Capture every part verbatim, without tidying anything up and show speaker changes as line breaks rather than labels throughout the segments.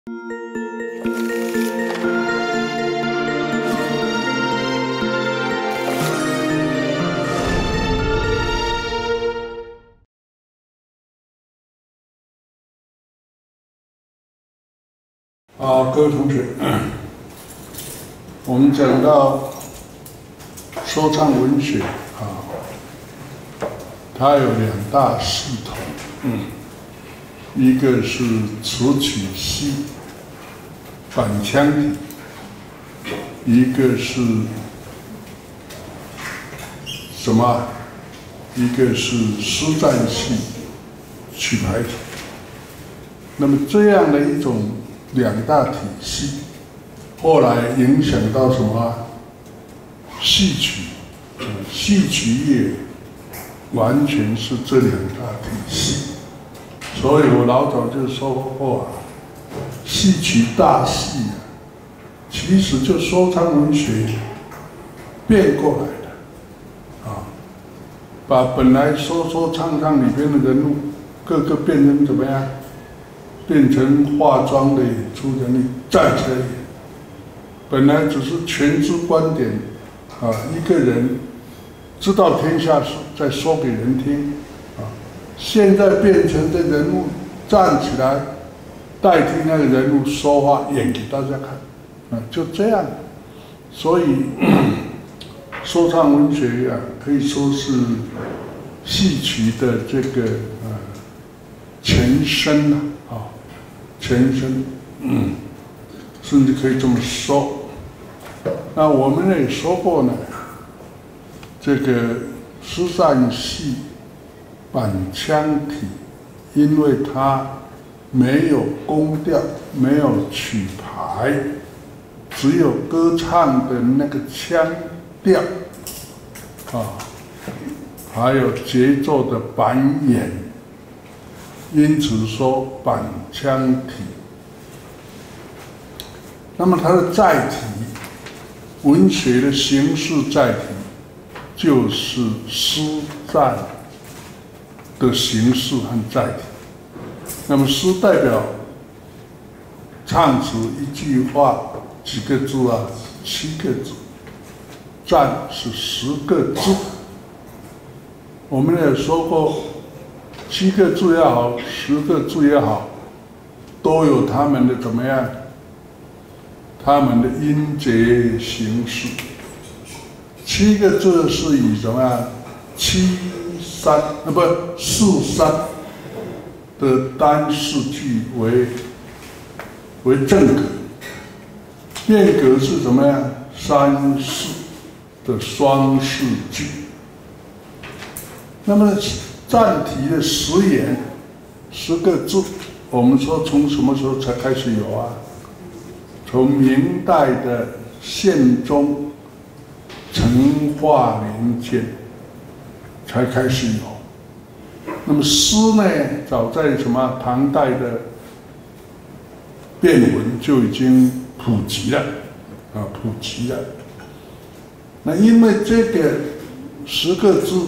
好，各位同学，我们讲到说唱文学啊，它有两大系统，嗯，一个是词曲系、反腔体，一个是什么？一个是诗赞系、曲牌体。那么这样的一种两大体系，后来影响到什么？戏曲，戏曲也完全是这两大体系。所以我老早就说过啊，戏曲大戏啊，其实就说唱文学变过来的啊，把本来说说唱唱里边的人物，个个变成怎么样？变成化妆的演出人力站起来演，本来只是全知观点，啊，一个人知道天下事，再说给人听，啊，现在变成这人物站起来，代替那个人物说话，演给大家看，啊，就这样。所以说唱文学呀、啊，可以说是戏曲的这个呃前身呐、啊，啊。前身，嗯，甚至可以这么说。那我们也说过呢，这个诗赞系、反腔体，因为它没有宫调，没有曲牌，只有歌唱的那个腔调，啊，还有节奏的板眼。因此说反腔体，那么它的载体，文学的形式载体，就是诗赞的形式和载体。那么诗代表唱词一句话几个字啊，七个字；赞是十个字。我们也说过。七个字也好，十个字也好，都有他们的怎么样？他们的音节形式。七个字是以什么样？七三啊，不四三的单式句为为正格，变格是怎么样？三式的双式句。那么赞体的十言，十个字，我们说从什么时候才开始有啊？从明代的宪宗成化年间才开始有。那么诗呢，早在什么唐代的变文就已经普及了，啊，普及了。那因为这个十个字。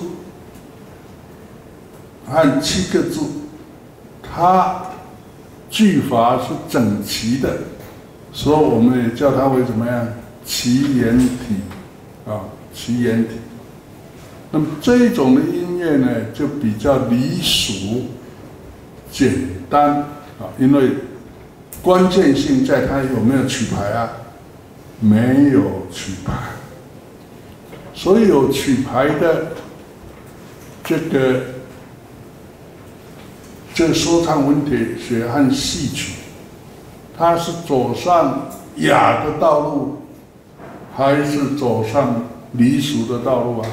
和七个字，它句法是整齐的，所以我们也叫它为怎么样？齐言体，啊，齐言体。那么这种的音乐呢，就比较离俗、简单啊，因为关键性在它有没有曲牌啊？没有曲牌，所以有曲牌的这个。这个说唱文学和戏曲，它是走上雅的道路，还是走上离俗的道路啊？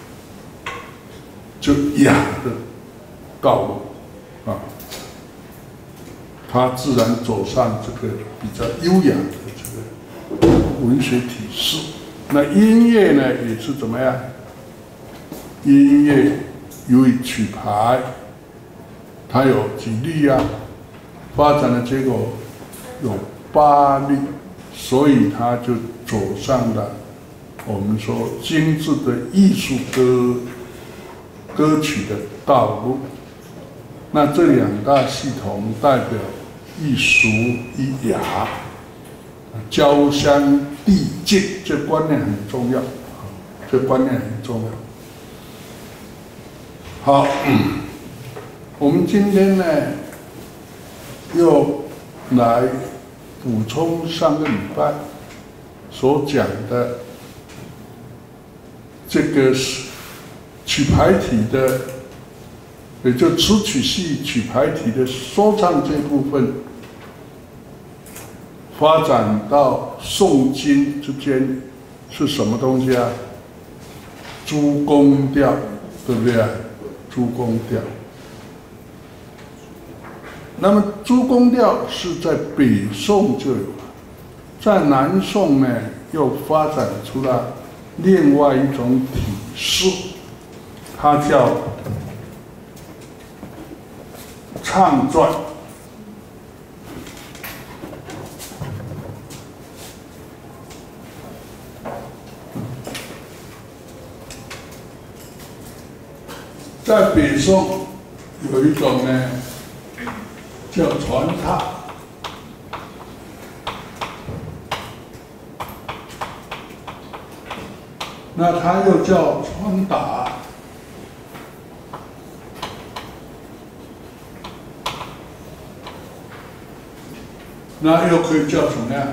就雅的道路啊，它自然走上这个比较优雅的这个文学体式。那音乐呢，也是怎么样？音乐由于曲牌。它有几律啊？发展的结果有八律，所以它就走上了我们说精致的艺术歌歌曲的道路。那这两大系统代表一俗一雅，交相递进，这观念很重要，这观念很重要。好，我们今天呢，又来补充上个礼拜所讲的这个曲牌体的，也就词曲系曲牌体的说唱这部分，发展到宋金之间是什么东西啊？诸宫调，对不对啊？诸宫调。那么诸宫调是在北宋就有了，在南宋呢又发展出了另外一种体式，它叫唱传。在北宋有一种呢叫传唱，那它又叫传达，那又可以叫什么呀？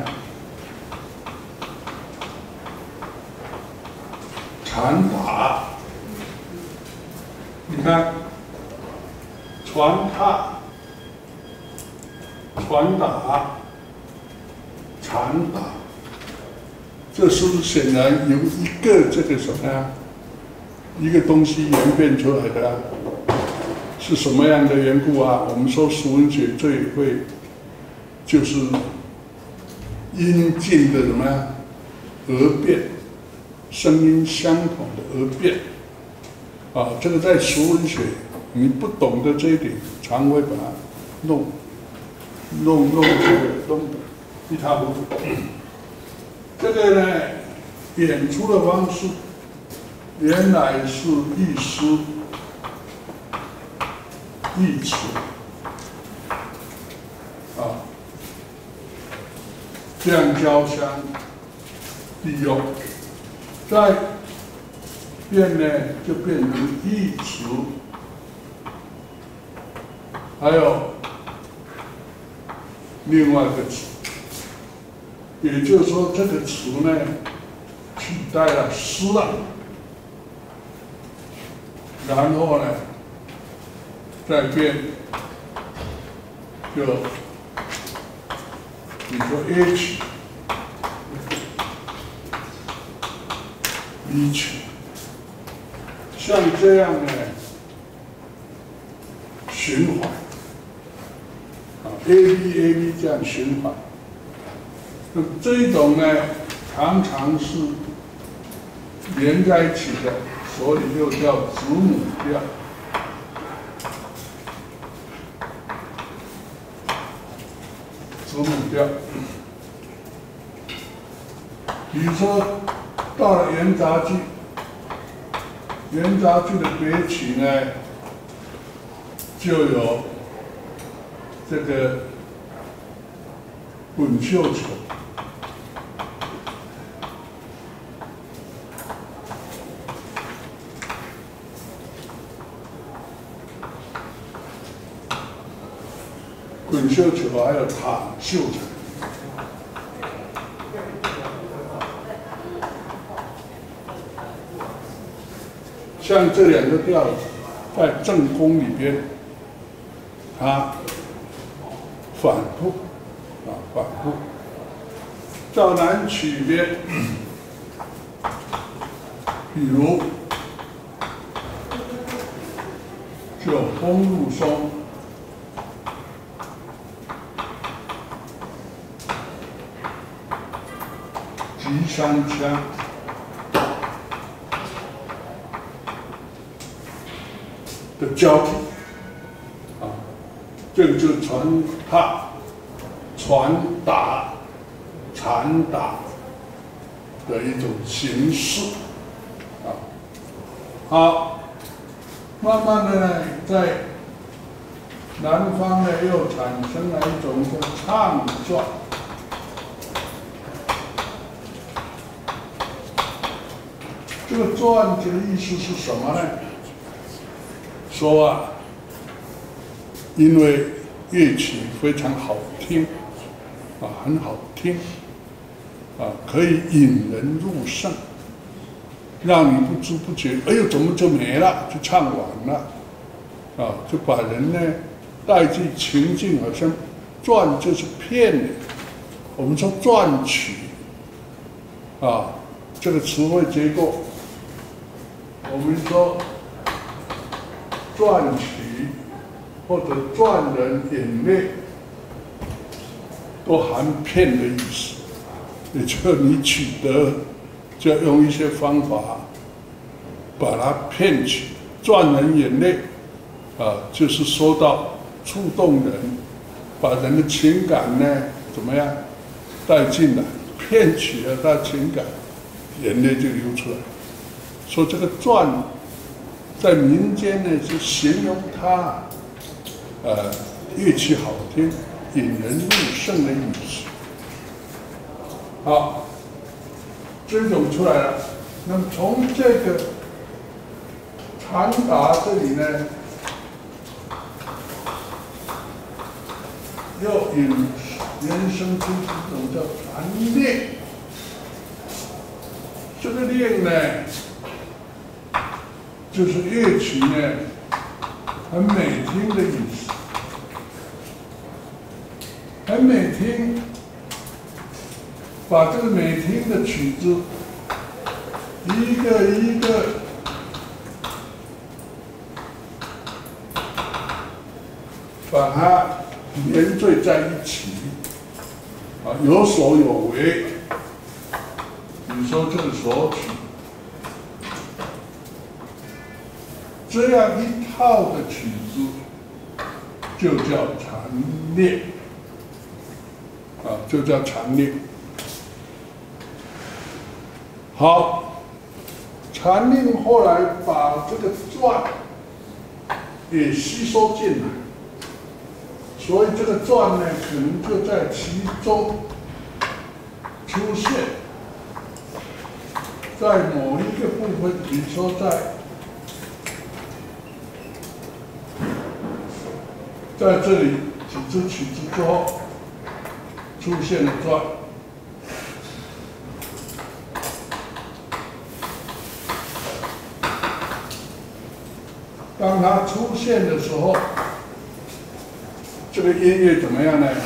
传达。你看，传达、传达、传达，这是不是显然由一个这个什么呀，一个东西演变出来的啊？是什么样的缘故啊？我们说俗文学最会就是音近的什么呀？迩变，声音相同的迩变。啊，这个在俗文学，你不懂得这一点，常会把它弄弄弄这个弄得一塌糊涂。这个呢，演出的方式原来是一诗一词啊，这样交相利用，在变呢就变成一词，还有另外一个词，也就是说这个词呢取代了诗啊，然后呢再变，就你说 A 曲、B 曲。像这样呢，循环啊 ，A B A B 这样循环，那这一种呢，常常是连在一起的，所以又叫子母调。子母调，比如说到了元杂剧。元杂剧的崛起呢，就有这个滚绣球，滚绣球还有躺绣球。像这两个调在正宫里边，它反复啊反复，在南曲里边，比如就风入松，吉山腔。的交替，啊，这个就是传达、传达、传达的一种形式，啊，好，慢慢的呢，在南方呢又产生了一种叫唱篆。这个篆字的意思是什么呢？说啊，因为乐曲非常好听，啊，很好听，啊，可以引人入胜，让你不知不觉，哎呦，怎么就没了？就唱完了，啊，就把人呢带进情境，好像篆就是骗你。我们说篆曲，啊，这个词汇结构，我们说篆曲或者篆人眼泪，都含骗的意思，也就是你取得，就要用一些方法把它骗取。篆人眼泪，啊，就是说到触动人，把人的情感呢怎么样带进来，骗取了他情感，眼泪就流出来。说这个篆在民间呢是形容它，呃，乐器好听，引人入胜的意思。好，这种出来了。那么从这个传达这里呢，又引延伸出一种叫传练。这个练呢，就是乐曲呢很美听的意思，很美听，把这个美听的曲子一个一个把它连缀在一起，啊，有所有为。你说这个索曲，这样一套的曲子就叫缠练，啊，就叫缠练。好，缠练后来把这个篆也吸收进来，所以这个篆呢，可能就在其中出现。在某一个部分，比如说在在这里几支曲子之后，出现了篆。当它出现的时候，这个音乐怎么样呢？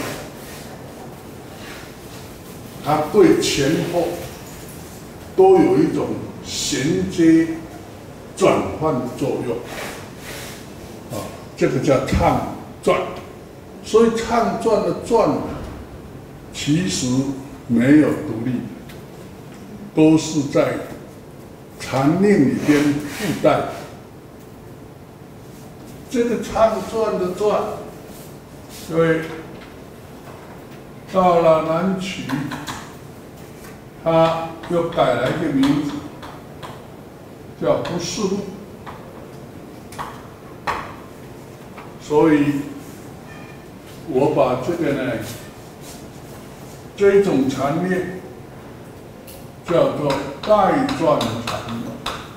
它对前后都有一种衔接、转换的作用，啊，这个叫唱篆。所以唱篆的篆其实没有独立，都是在缠练里边附带的。这个唱篆的篆，所以到了南曲，它又改了一个名字，叫不是路。所以，我把这个呢，这一种缠练叫做带篆的缠练。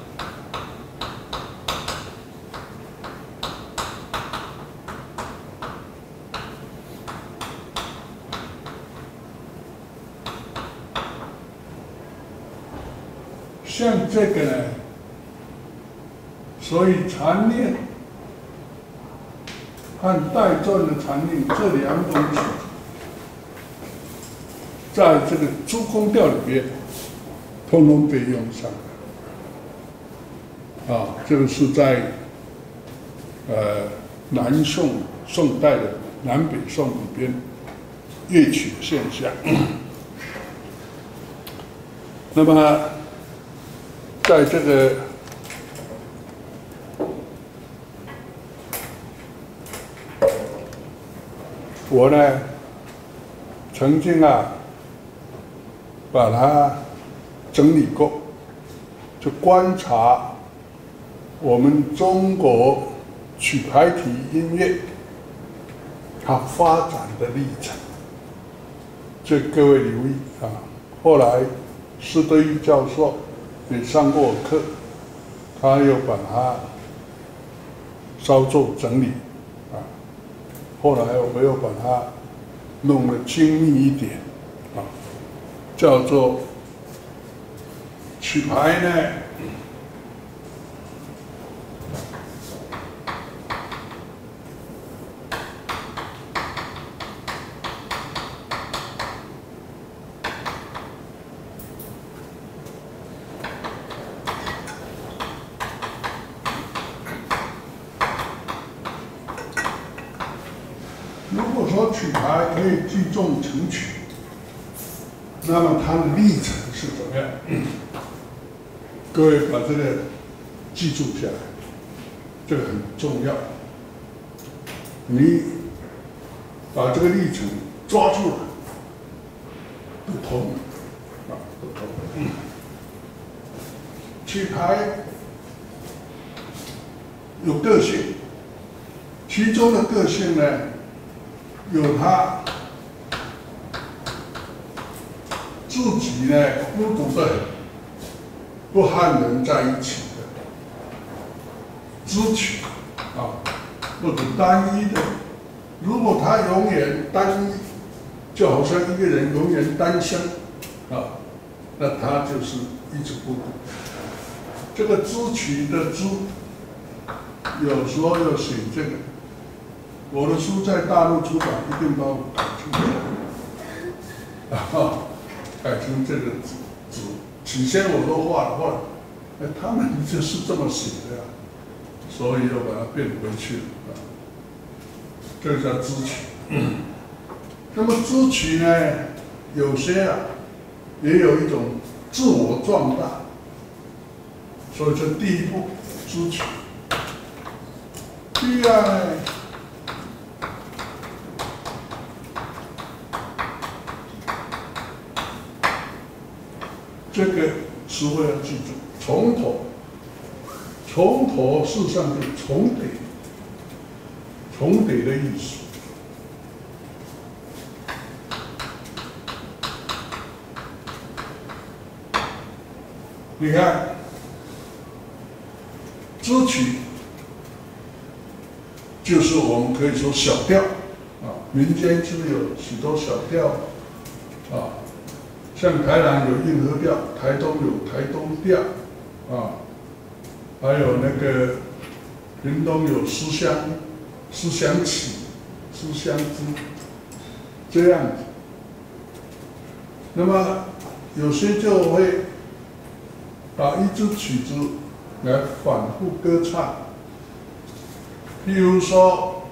像这个呢，所以缠练和带篆的缠练这两种曲，在这个诸宫调里边，通通被用上了。啊，这个是在呃南宋宋代的南北宋里边乐曲的现象。那么，在这个我呢，曾经啊，把它整理过，就观察我们中国曲牌体音乐它发展的历程。这各位留意啊，后来施德义教授也上过我课，他又把它稍作整理啊，后来我又把它弄得精密一点啊，叫做曲牌呢。如果说曲牌可以聚众成曲，那么它的历程是怎么样？各位把这个记住下来，这个很重要。你把这个历程抓住了，不通啊，不通。嗯、曲牌有个性，其中的个性呢，有他自己呢孤独的很，不和人在一起的支取啊，或者单一的。如果他永远单一，就好像一个人永远单身啊，那他就是一直孤独。这个支取的支，有时候要写这个。我的书在大陆出版，一定把我改成这个，啊，改成这个字字。起先我都画了画了，哎，他们就是这么写的呀，所以又把它变回去了啊。这个叫支取。嗯、那么支取呢，有些啊，也有一种自我壮大，所以这第一步支取。第二呢？这个词汇要记住，从头，从头事实上是重叠，重叠的意思。你看，支取就是我们可以说小调啊，民间就有许多小调啊。像台南有硬和调，台东有台东调，啊，还有那个屏东有思乡、思乡曲、思乡之，这样子。那么有些就会把一支曲子来反复歌唱，譬如说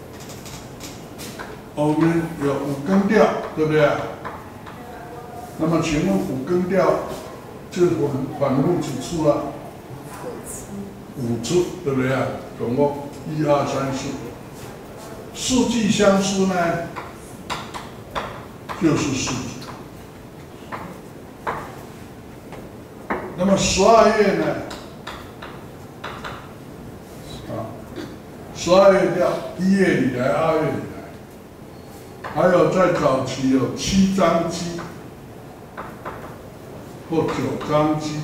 我们有五更调，对不对？那么，请问五更调就是反复几次了？五次，对不对啊？总共一二三四，四季相思呢，就是四季。那么十二月呢？啊，十二月调，一月里来，二月里来，还有在早期有七张机。或九张机，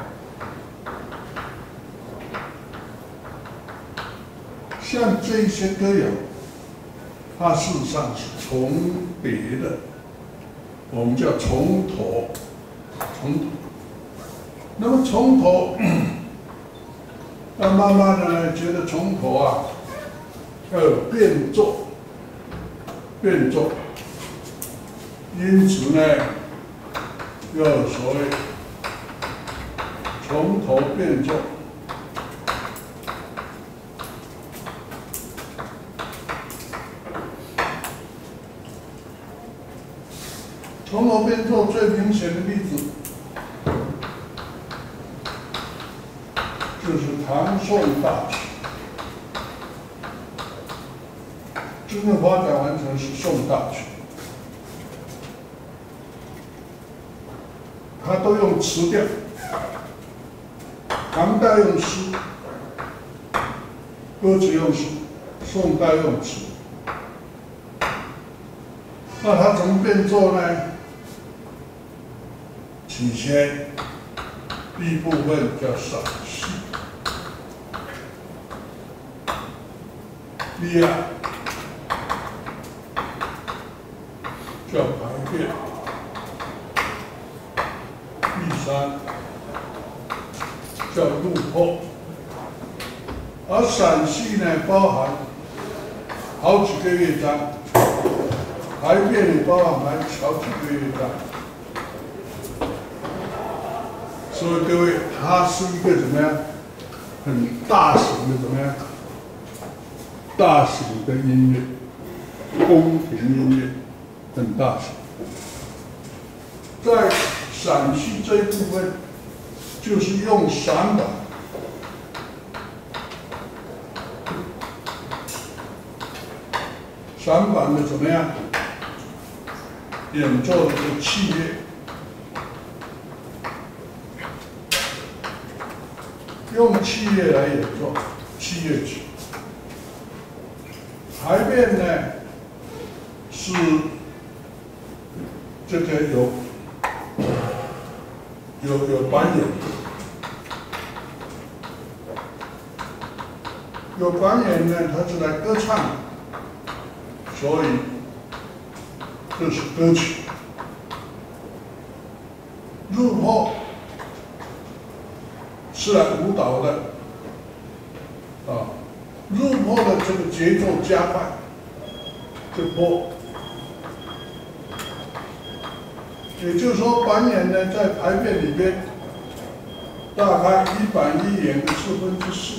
像这些歌谣，它事实上是重叠的，我们叫从头，从头。那么从头，那慢慢的呢，觉得从头啊，要有变奏，变奏，因此呢。要有所谓从头变奏，从头变奏最明显的例子，就是唐宋大曲，真正发展完成是宋大曲。它都用词调，唐代用诗，歌词用诗，宋代用词。 那它怎么变奏呢？起先第一部分叫散系，第二叫排变，第三叫入破。而散系呢，包含好几个乐章，排变也包含好几个乐章。所以各位，它是一个怎么样？很大型的怎么样？大型的音乐，宫廷音乐，很大型。在散系这一部分，就是用散板，散板的怎么样？演奏的器乐。用器乐来演奏器乐曲，排变呢是这个有有有板眼，有板眼呢，它是来歌唱的，所以这是歌曲。入破是来舞蹈的，啊，入破的这个节奏加快，这破，也就是说板眼呢在排变里边，大概一板一眼的四分之四，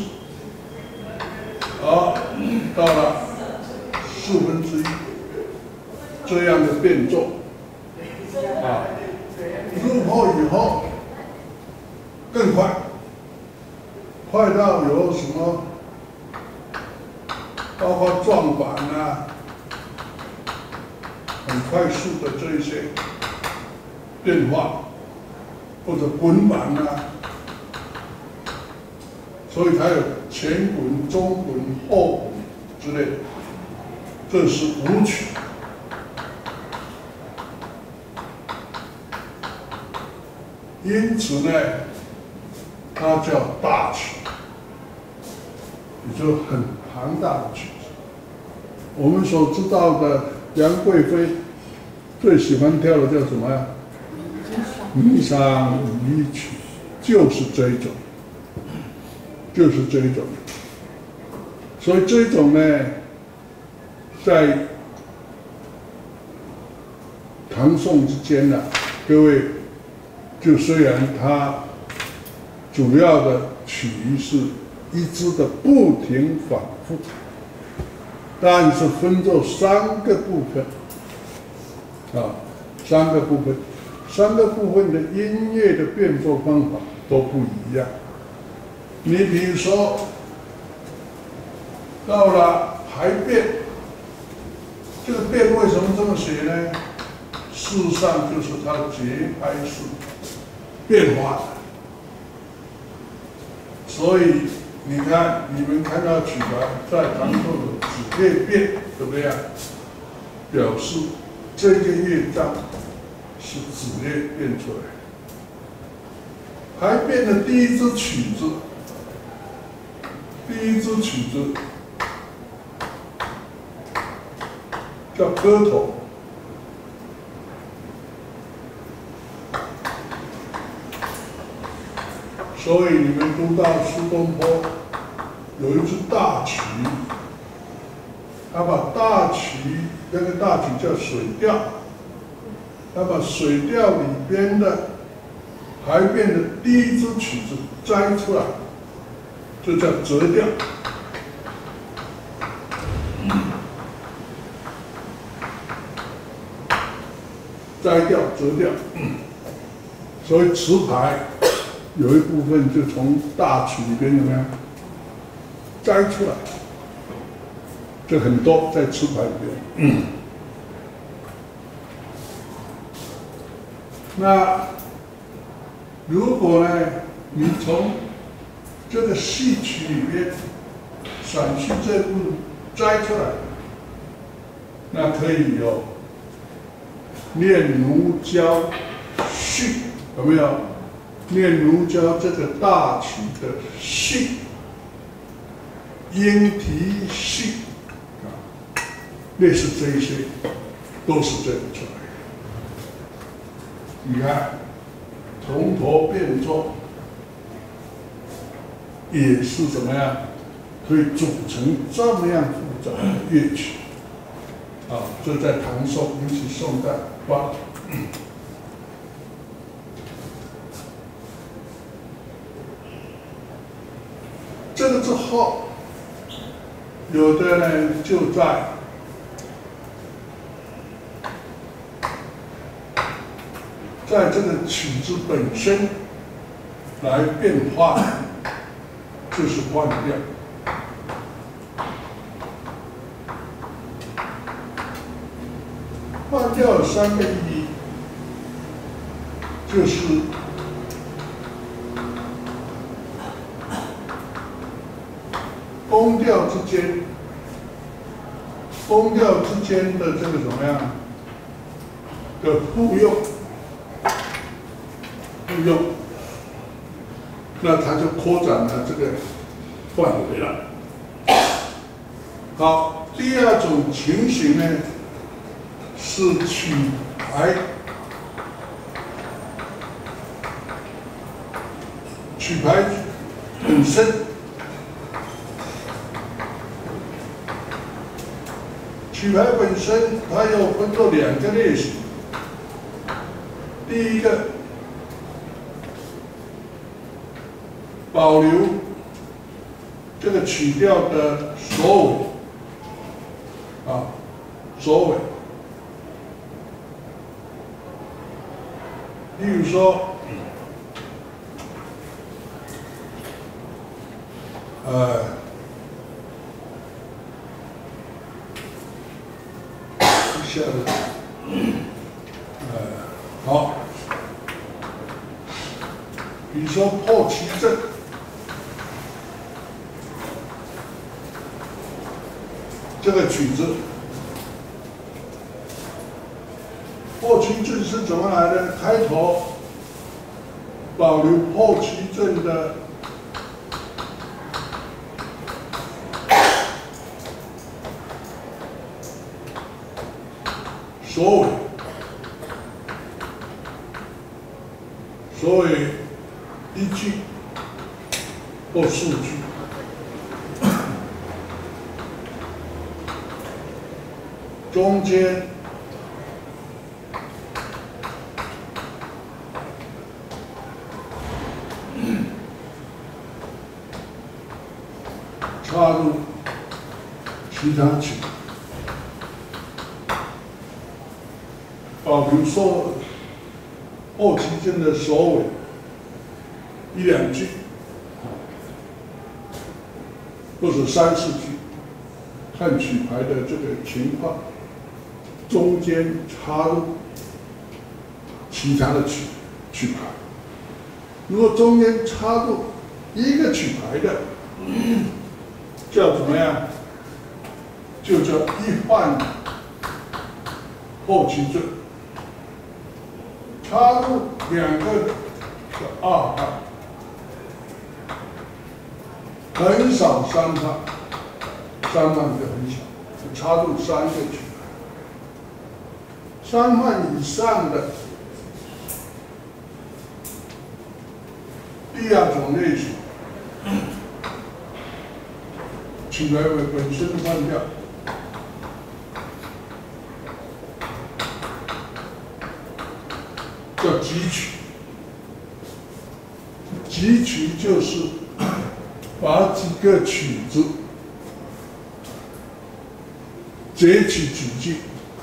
好，到了四分之一这样的变奏，啊，入破以后更快。快到有什么，包括撞板啊，很快速的这一些变化，或者滚板啊，所以它有前滚、中滚、后滚之类的，这是舞曲。因此呢，它叫大曲。也就很庞大的曲子。我们所知道的杨贵妃最喜欢跳的叫什么呀？霓裳羽衣曲，就是这一种，就是这一种。所以这一种呢，在唐宋之间呢、啊，各位，就虽然它主要的曲是一支的不停反复，但是分作三个部分，啊，三个部分，三个部分的音乐的变奏方法都不一样。你比如说，到了排变，这个变为什么这么写呢？事实上就是它的节拍是变化的，所以。你看，你们看到曲牌在唐宋的子乐变，怎么样？表示这个乐章是子乐变出来的。排变的第一支曲子，第一支曲子叫歌头。所以你们读到苏东坡有一支大曲，他把大曲那个大曲叫水调，他把水调里边的排变的第一支曲子摘出来，就叫折调。摘调、折调，所以词牌。有一部分就从大曲里边怎么样摘出来，这很多在词牌里边。嗯、那如果呢，你从这个戏曲里边陕西这部摘出来，那可以有念奴娇序有没有？念奴娇这个大曲的序，莺啼序啊，类似这一些，都是这样出来的。你看，从头变奏，也是怎么样，可以组成这么样复杂的乐曲。啊，这在唐宋，尤其宋代发。这个之后，有的呢就在在这个曲子本身来变化，就是换调。换调有三个意义，就是宫调之间，宫调之间的这个怎么样的互用，互用，那它就扩展了这个范围了。好，第二种情形呢，是曲牌，曲牌本身。曲牌本身，它又分作两个类型。第一个，保留这个曲调的首尾，啊，首尾。例如说，呃。下的，呃，好，比如说破旗阵，这个曲子，破旗阵是怎么来的？开头保留破旗阵的首尾，首尾一句或数句，中间插入其他曲。保留说破旗阵的首尾一两句，或者三四句，看曲牌的这个情况，中间插入其他的曲曲牌。如果中间插入一个曲牌的，叫怎么样？就叫一换破旗阵。插入两个的二换，很少三换，三换就很少，插入三个曲牌。三换以上的第二种类型，曲牌本身换调。叫集曲，集曲就是把几个曲子截取几句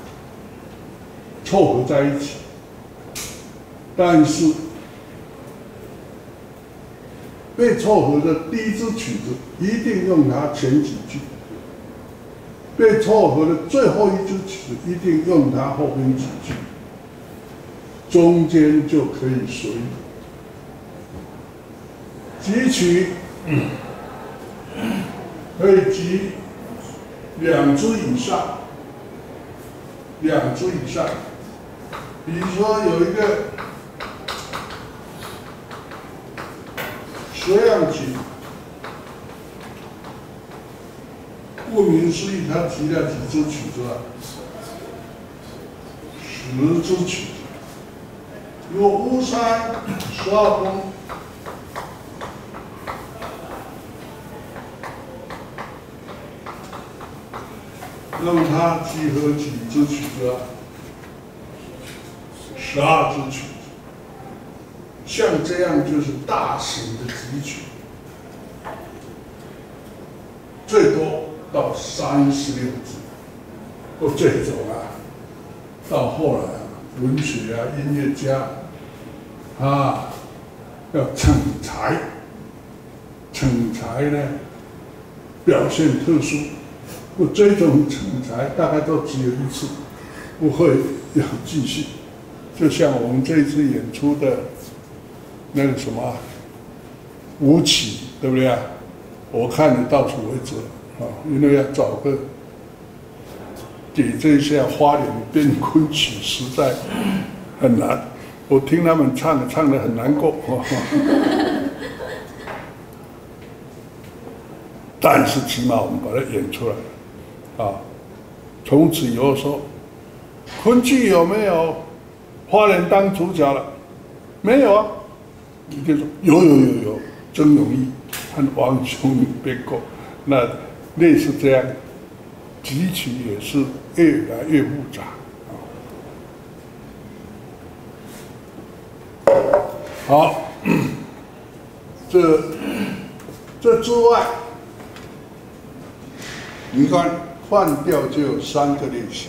凑合在一起，但是被凑合的第一支曲子一定用它前几句，被凑合的最后一支曲子一定用它后面几句。中间就可以随意。集曲可以集两支以上，两支以上， 比如说有一个蛇样曲，顾名思义，他提了几支曲子啊？十支曲子。如果巫山十二宫，那么它集合几支曲子啊？十二支曲子。像这样就是大型的集曲，最多到三十六支。不，这种啊，到后来啊，文学啊，音乐家啊，要逞才，逞才呢，表现特殊。不，这种逞才大概都只有一次，不会有继续。就像我们这一次演出的那个什么舞曲，对不对啊？我看你到此为止啊，因为要找个给这些花莲编昆曲实在很难。我听他们唱，唱得很难过。但是起码我们把它演出来。啊，从此以后说，昆剧有没有花莲当主角了？没有啊。你就说有有有有，曾永义和王兄编过，那类似这样，集曲也是越来越复杂。好，这这之外，你看。换调就有三个类型。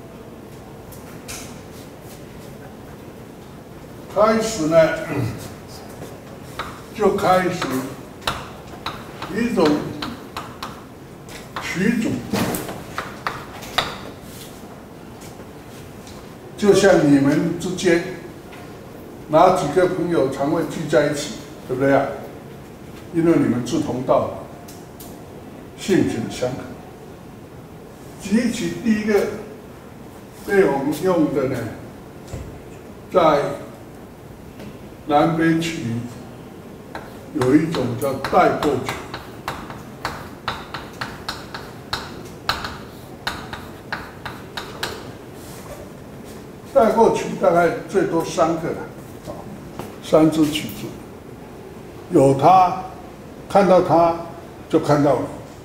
开始呢，就开始一种曲组，就像你们之间哪几个朋友常会聚在一起，对不对啊？因为你们志同道合，性情相合。集曲第一个被我们用的呢，在南北曲有一种叫代过曲，代过曲大概最多三个了，啊，三支曲子，有他看到他就看到了。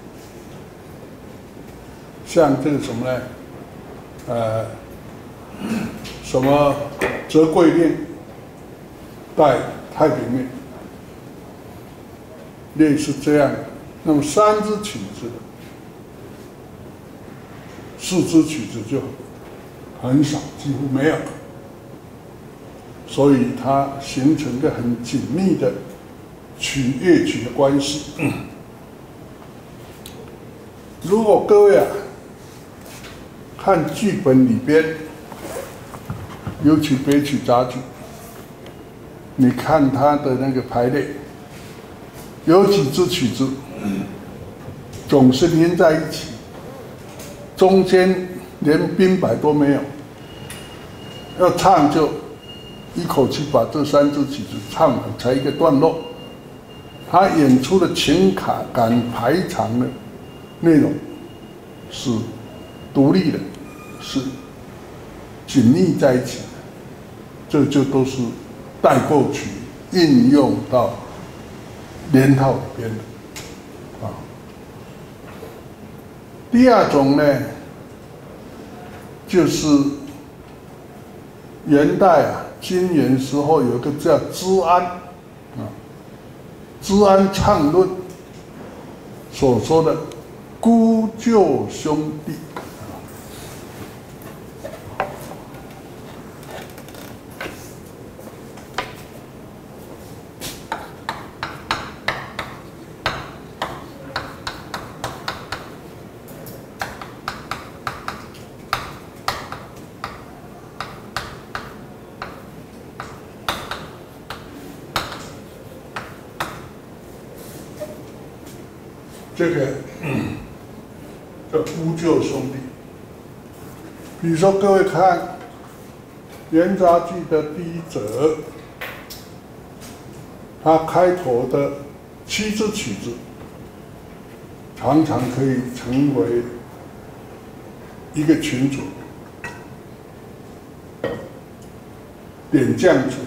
像这个什么呢？呃，什么折桂令带太平面，类似这样的。那么三支曲子，四支曲子就很少，几乎没有，所以它形成个很紧密的曲乐曲的关系。嗯、如果各位啊，看剧本里边，尤其北曲杂剧，你看它的那个排列，有几支曲子总是连在一起，中间连编排都没有，要唱就一口气把这三支曲子唱完才一个段落。他演出的情感排场的内容是独立的，是紧密在一起的，这就都是代过曲应用到连套里边的啊。第二种呢，就是元代啊，金元时候有一个叫知安啊，知安畅论所说的姑舅兄弟。这个叫姑舅兄弟，比如说各位看， 元杂剧的第一则，它开头的七支曲子，常常可以成为一个群组。点将曲、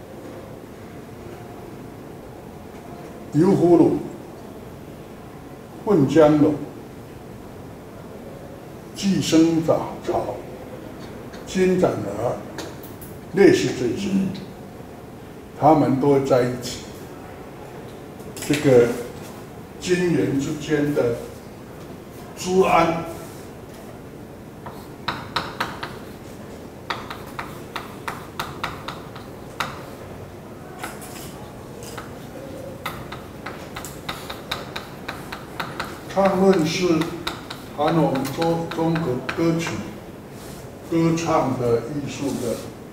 油葫芦、混江龙、寄生草、金盏儿，类似这些，他们都在一起。这个金元之间的治安，唱论是谈我们中中国歌曲、歌唱的艺术的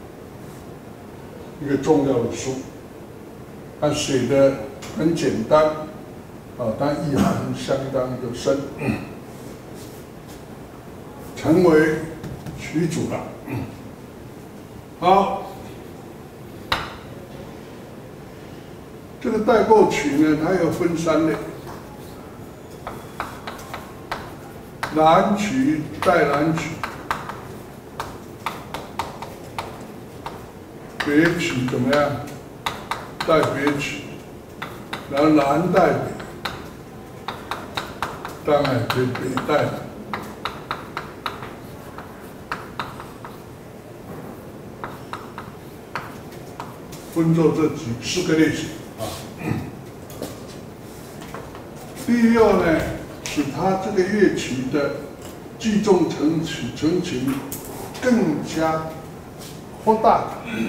一个重要的书。他写的很简单，啊，但意涵相当的深，成为曲主了。好，这个代购曲呢，它有分三类。南曲、代南曲、北曲怎么样？代北曲，然后南代北，当然就北代了。分作这几四个类型啊。第六呢？使它这个乐曲的聚众成曲成群更加扩大。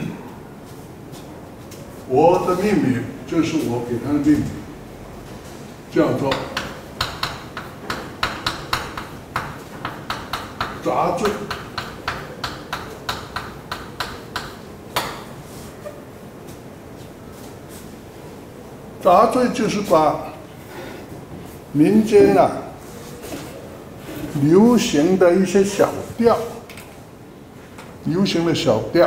我的命名就是我给它的命名，叫做杂醉。杂醉就是把民间啊流行的一些小调，流行的小调，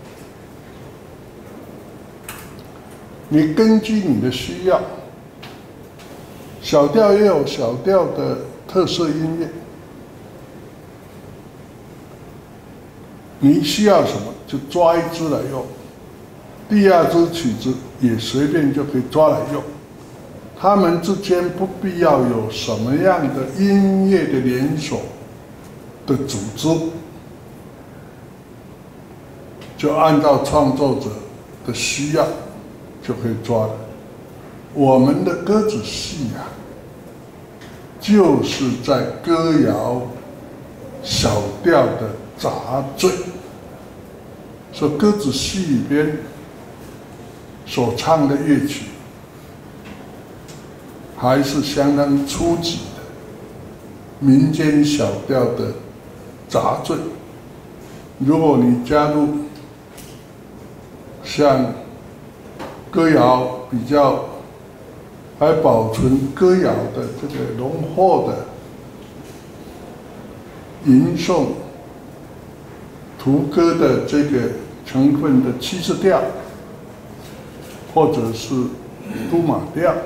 你根据你的需要，小调也有小调的特色音乐，你需要什么就抓一支来用，第二支曲子也随便就可以抓来用。他们之间不必要有什么样的音乐的连锁的组织，就按照创作者的需要就可以抓了。我们的歌子戏啊，就是在歌谣小调的杂醉，所以歌子戏里边所唱的乐曲还是相当初级的民间小调的杂醉。如果你加入像歌谣比较还保存歌谣的这个浓厚的吟诵、图歌的这个成分的七字调，或者是都马调。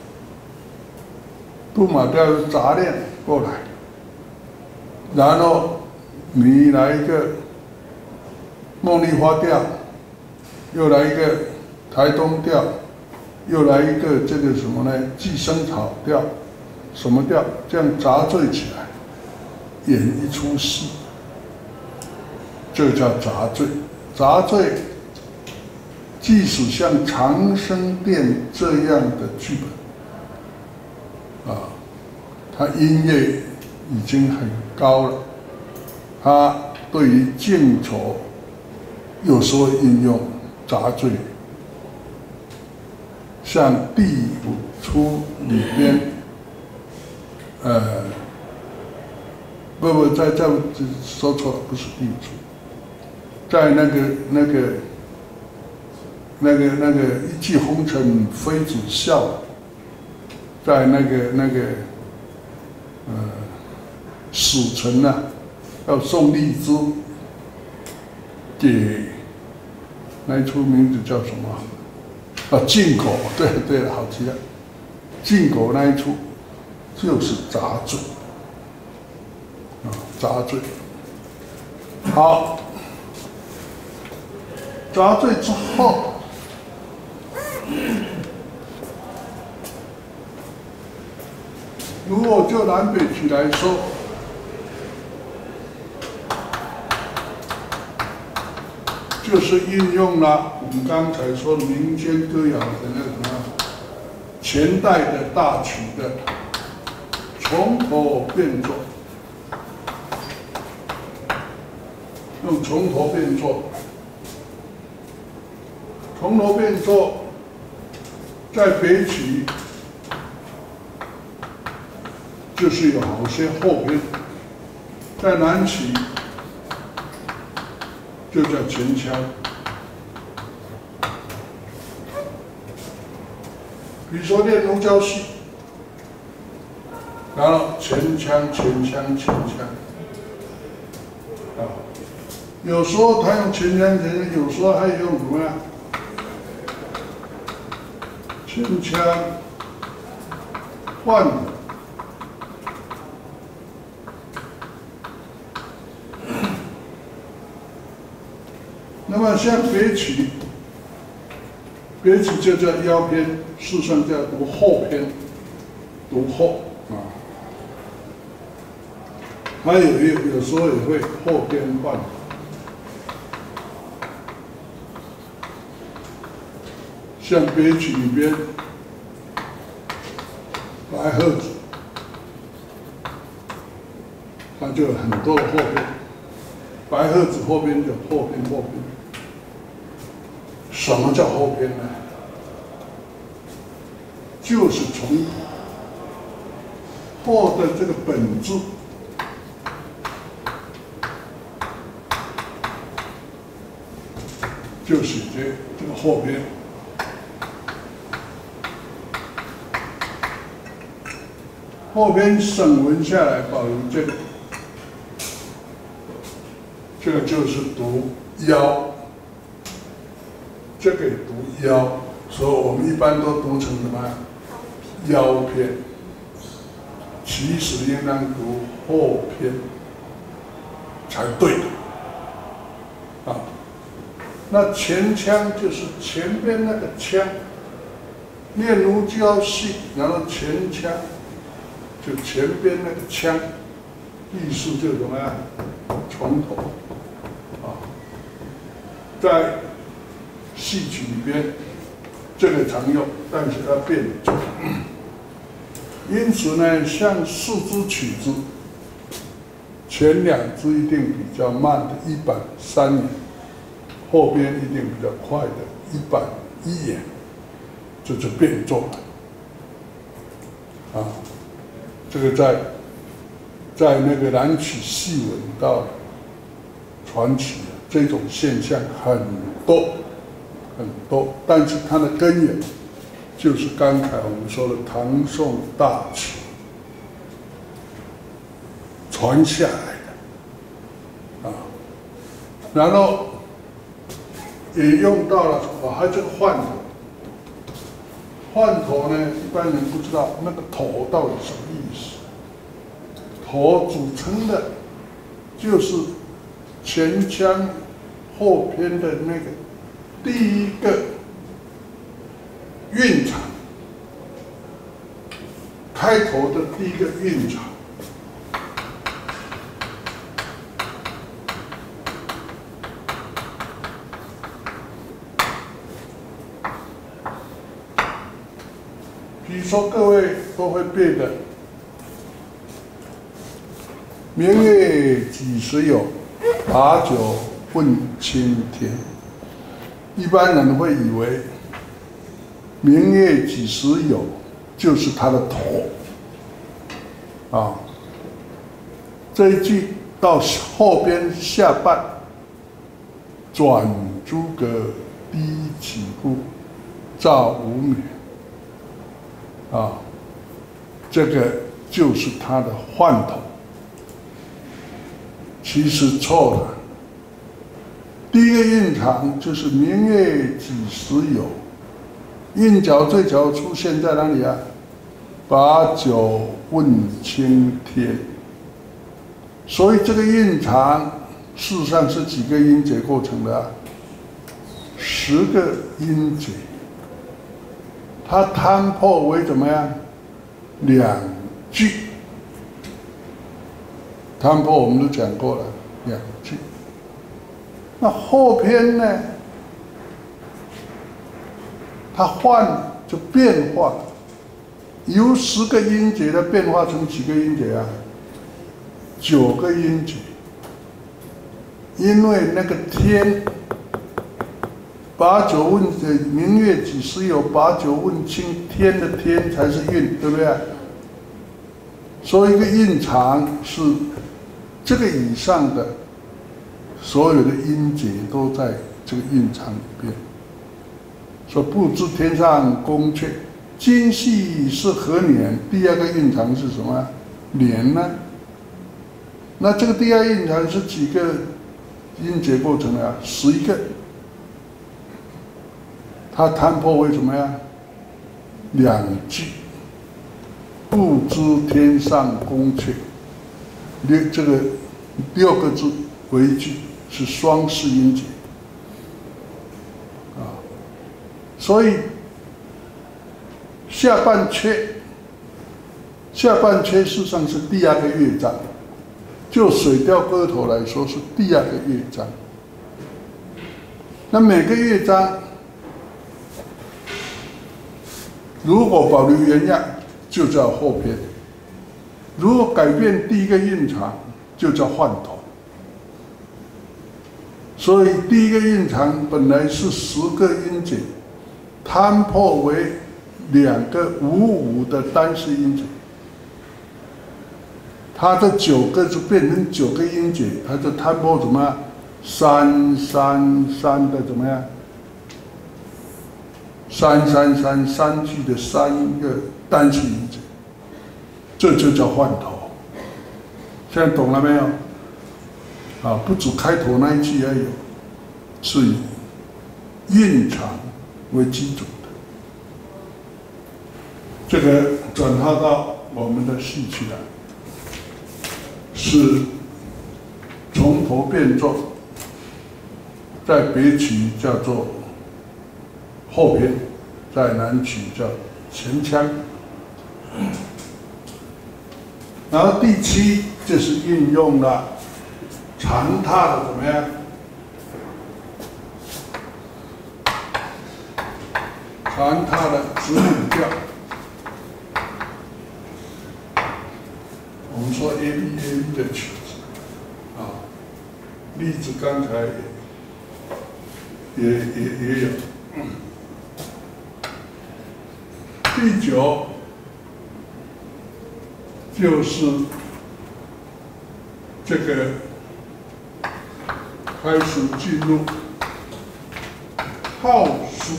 都马调的杂练过来，然后你来一个梦丽花调，又来一个台东调，又来一个这个什么呢？寄生草调，什么调？这样杂醉起来，演一出戏，这叫杂醉。杂醉，即使像长生殿这样的剧本。啊，他音乐已经很高了，他对于镜头有时候应用杂醉，像第五出里边，呃，不不，在在说错了，不是第五出，在那个那个那个那个一骑红尘妃子笑。在那个那个呃使臣啊，要送荔枝给那一出名字叫什么？啊，进口。对对了，好极了。进口那一出就是杂罪啊，杂罪。好，杂罪之后，如果就南北曲来说，就是运用了我们刚才说民间歌谣的那个什么前代的大曲的从头变作，用从头变作，从头变作，在北曲就是有好些后编，在南曲就叫前腔。比如说练奴娇戏，然后前腔、前腔、前腔，啊，有时候他用前腔、前腔，有时候还用什么呀？前腔换。那么像北曲，北曲就叫腰篇，事实上叫读后篇，读后啊。还有有有时候也会后篇换。像北曲里边，白鹤子，它就有很多的后篇。白鹤子后边就后篇后篇。什么叫后篇呢？就是从后的这个本质，就是这这个后篇。后篇省文下来，保留这个，这个就是读腰。这个读腰，所以我们一般都读成什么？腰篇。其实应当读后篇才对的。啊，那前腔就是前边那个腔，念奴娇戏，然后前腔就前边那个腔，意思就是什么呀？从头啊，在戏曲里边，这个常用，但是它变奏。因此呢，像四支曲子，前两支一定比较慢的一板三眼，后边一定比较快的一板一眼，这就变奏了。啊，这个在在那个南曲戏文到传奇这种现象很多。很多，但是它的根源就是刚才我们说的唐宋大曲传下来的啊，然后也用到了我还这个换头，换头呢，一般人不知道那个头到底什么意思。头组成的就是前腔后篇的那个。第一个韵场，开头的第一个韵场，比如说各位都会背的“明月几时有，把酒问青天”。一般人会以为“明月几时有”就是他的头啊。这一句到后边下半，转朱阁，低绮户，照无眠啊，这个就是他的换头。其实错了。 第一个印常就是明月几时有，印脚最早出现在哪里啊？把酒问青天。所以这个印常事实上是几个音节构成的啊？十个音节。它摊破为怎么样？两句。摊破我们都讲过了，两句。那后篇呢？它换就变化，由十个音节的变化成几个音节啊？九个音节。因为那个天，把酒问的明月几时有，把酒问青天的天才是韵，对不对？所以一个韵常是这个以上的所有的音节都在这个韵常里边。说不知天上宫阙，今夕是何年？第二个韵常是什么？年呢？那这个第二韵常是几个音节构成的啊？十一个。它摊破为什么呀？两句。不知天上宫阙，六这个六个字为一句，是双式音节。啊，所以下半阙，下半阙事实上是第二个乐章。就《水调歌头》来说，是第二个乐章。那每个乐章如果保留原样，就叫后篇；如果改变第一个韵常，就叫换头。所以第一个韵常本来是十个音节，摊破为两个五五的单式音节。它这九个就变成九个音节，它就摊破什么？三三三的怎么样？三三三三句的三个单式音节，这就叫换头。现在懂了没有？啊，不止开头那一句而已，是以韵常为基础的。这个转化到我们的戏曲来，是从头变奏，在北曲叫做后篇，在南曲叫前腔。然后第七就是运用了长沓的怎么样？长沓的子母调。我们说 A B A B 的曲子，啊，例子刚才也也也有。第九就是这个开始进入套数。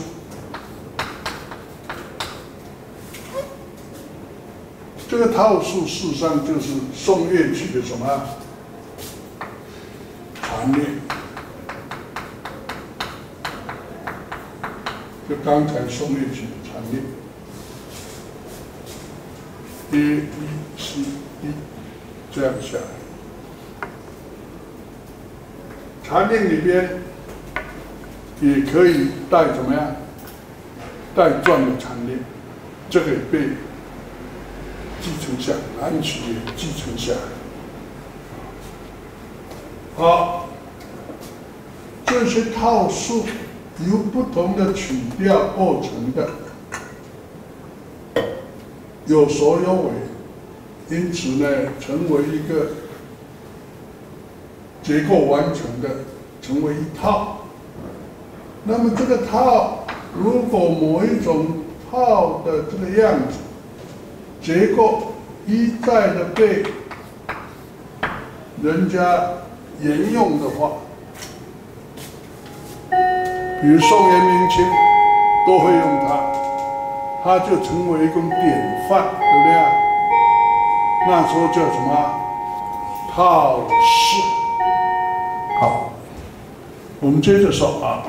这个套数事实上就是宋乐曲的什么缠练，就刚才宋乐曲的缠练。A B C D 这样下来，缠练里边也可以带怎么样？带状的缠练，这个也被继承下来，南曲也继承下来。好，这些套数由不同的曲调构成的。有首有尾，因此呢，成为一个结构完成的，成为一套。那么这个套，如果某一种套的这个样子，结构一再的被人家沿用的话，比如宋元明清都会用它。它就成为一种典范，对不对啊？那时候叫什么？套式。好， 我们接着说啊，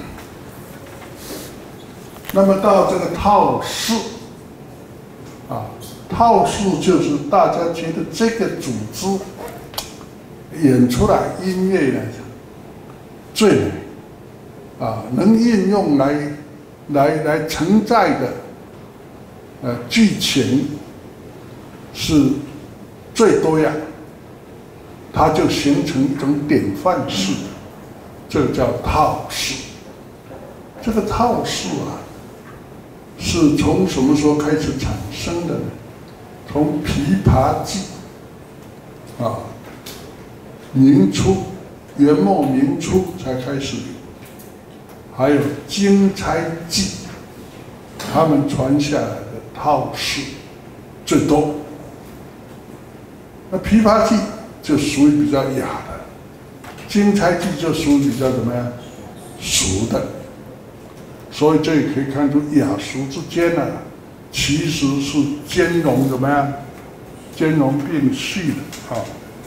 那么到这个套式啊，套式就是大家觉得这个组织演出来音乐呢最美啊，能应用来来来承载的呃剧情是最多样，它就形成一种典范式的。这个叫套式，这个套式啊，是从什么时候开始产生的呢？从《琵琶记》啊，明初、元末明初才开始，还有《金钗记》，他们传下来的套式最多。那《琵琶记》就属于比较雅的。金钗记就属于比较怎么样俗的，所以这也可以看出雅俗之间呢、啊，其实是兼容怎么样，兼容并蓄的啊。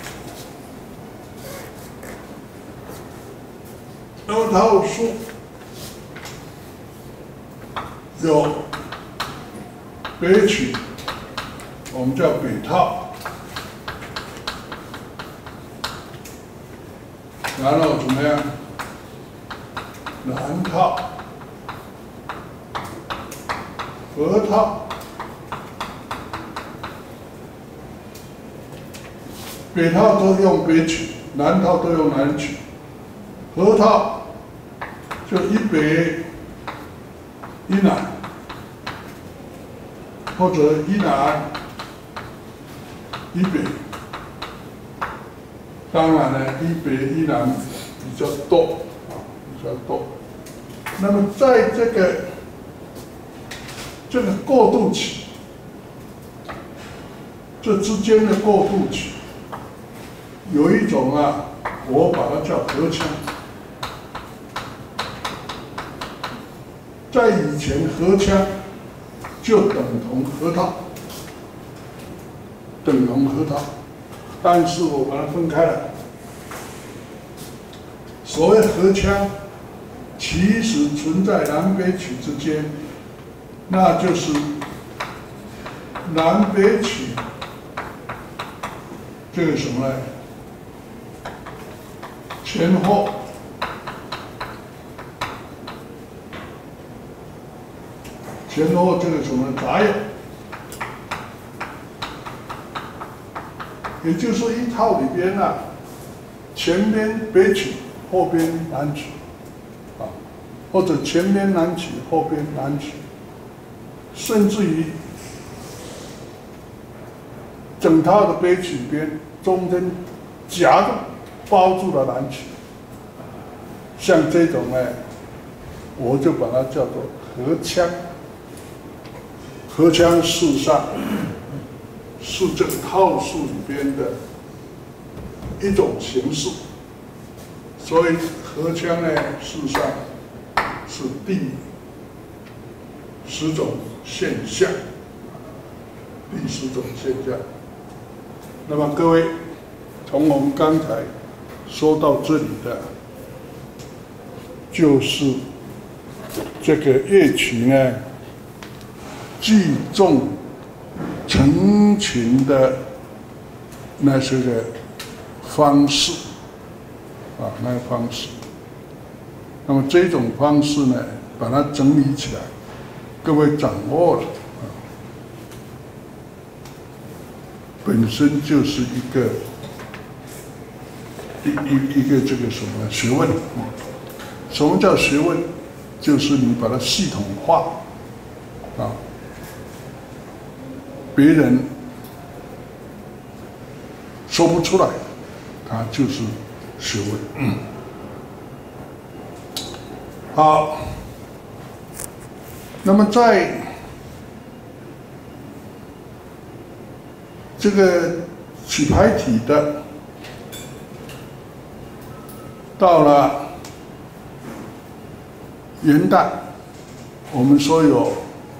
那么套书有北曲，我们叫北套。然后怎么样？南套、河套、北套都用北曲，南套都用南曲，河套就一北一南，或者一南一北。当然呢，一北一南比较多啊，比较多。那么在这个这个过渡期，这之间的过渡期，有一种啊，我把它叫合腔。在以前，合腔就等同河套，等同河套。但是我把它分开了。所谓合腔，其实存在南北曲之间，那就是南北曲这个什么呢？前后前后这个什么杂用。也就是说，一套里边呢、啊，前边北曲，后边南曲，啊，或者前边南曲，后边南曲，甚至于整套的北曲边中间夹着包住了南曲，像这种呢，我就把它叫做合腔。合腔事实上是这个套数里边的一种形式，所以合腔呢，事实上是第十种现象，第十种现象。那么各位，从我们刚才说到这里的，就是这个乐曲呢，聚众成群的那些个方式啊，那个方式。那么这种方式呢，把它整理起来，各位掌握了啊，本身就是一个一一一个这个什么学问。什么叫学问？就是你把它系统化啊。别人说不出来，它就是学问。嗯，好，那么在这个曲牌体的，到了元代，我们说有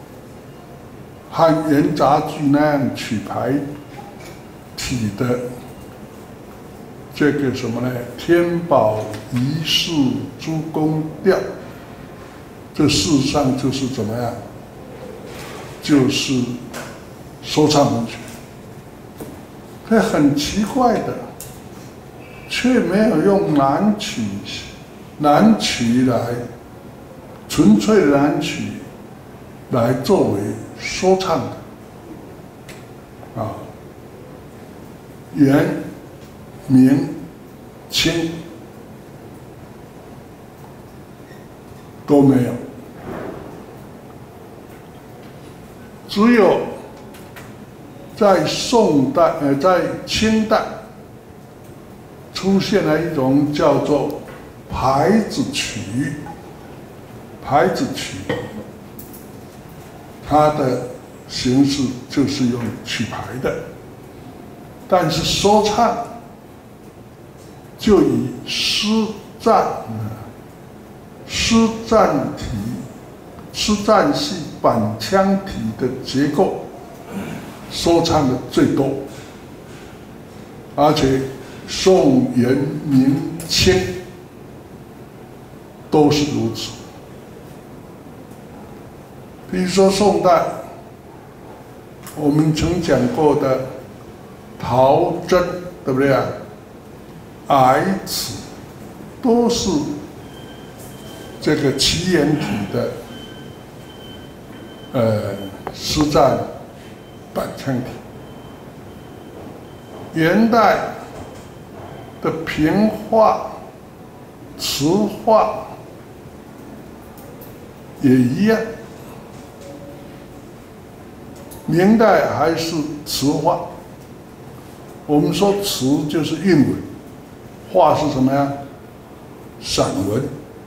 汉元杂剧那样曲牌体的这个什么呢？天宝遗世诸公调，这事实上就是怎么样？就是说唱文学。这很奇怪的，却没有用南曲、南曲来纯粹的南曲来作为说唱的啊，元、明、清都没有，只有在宋代呃在清代出现了一种叫做牌子曲，牌子曲，它的形式就是用曲牌的，但是说唱就以诗赞、诗赞体、诗赞系板腔体的结构说唱的最多，而且宋、元、明、清都是如此。比如说宋代，我们曾讲过的陶真，对不对啊？矮词都是这个齐言体的，呃，诗赞板腔体。元代的平话、词话也一样。明代还是词话，我们说词就是韵文，话是什么呀？散文。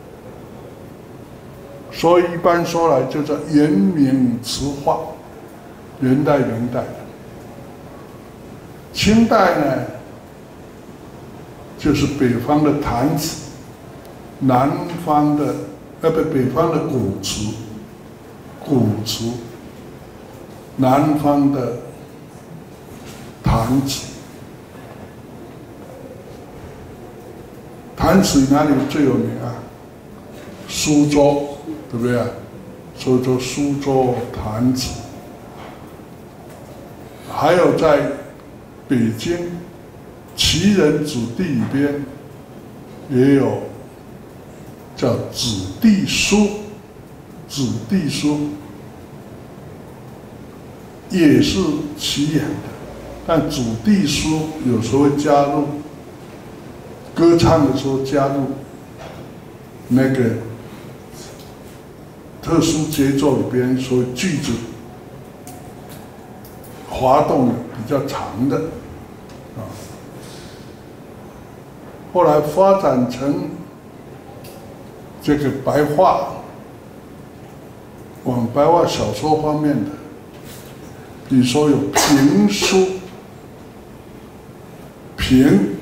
所以一般说来就叫元明词话，元代元代的。清代呢，就是北方的弹词，南方的呃不北方的古词，古词。南方的弹词，弹词哪里最有名啊？苏州，对不对啊？所以说苏州弹词，还有在北京旗人子弟里边也有叫子弟书，子弟书。也是齐言的，但子弟书有时候会加入歌唱的时候加入那个特殊节奏里边，所以句子滑动的比较长的啊。后来发展成这个白话，往白话小说方面的。比如说有评书，评，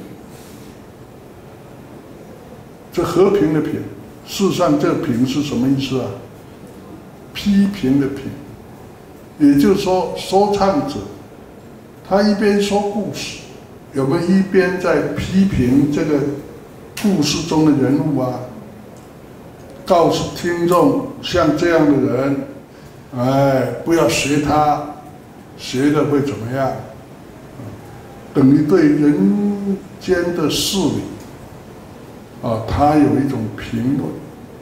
这和平的平，事实上这评是什么意思啊？批评的评，也就是说，说唱者他一边说故事，有没有一边在批评这个故事中的人物啊？告诉听众，像这样的人，哎，不要学他。学的会怎么样？等于对人间的事理，啊，他有一种评论。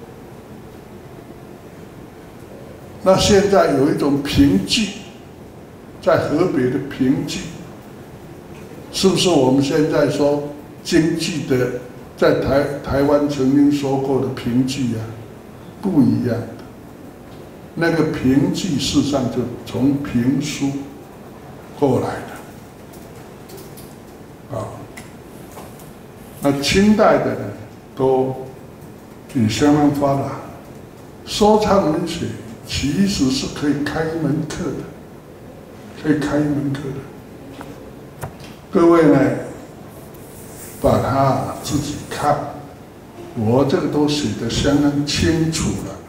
那现在有一种评剧，在河北的评剧，是不是我们现在说京剧的，在台台湾曾经说过的评剧啊？不一样的。那个评剧事实上就从评书过来的，啊，那清代的呢，都也相当发达。说唱文学其实是可以开一门课的，可以开一门课的。各位呢，把它自己看，我这个都写得相当清楚了。